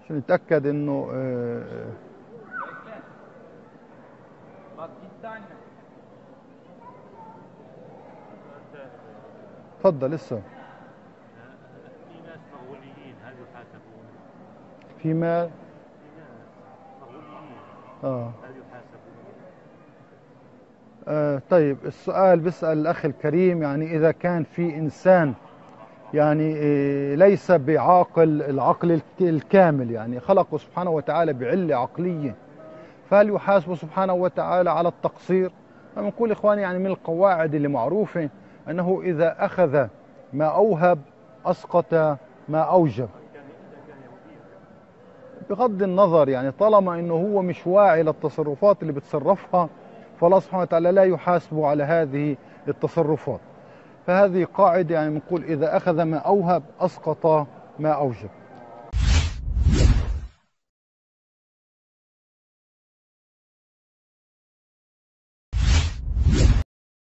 عشان نتأكد انه اتفضل لسه. في ناس مغوليين هل يحاسبون؟ في مال في ناس مغوليين اه هل يحاسبون؟ طيب السؤال بيسأل الأخ الكريم، يعني إذا كان في إنسان يعني ليس بعاقل العقل الكامل، يعني خلقه سبحانه وتعالى بعلة عقلية، فهل يحاسبه سبحانه وتعالى على التقصير؟ نقول إخواني يعني من القواعد اللي معروفة أنه إذا أخذ ما أوهب أسقط ما أوجب، إذا كان يهوديا. بغض النظر يعني طالما أنه هو مش واعي للتصرفات اللي بتصرفها، فالله سبحانه وتعالى لا يحاسبه على هذه التصرفات. فهذه قاعدة يعني بنقول إذا أخذ ما أوهب أسقط ما أوجب.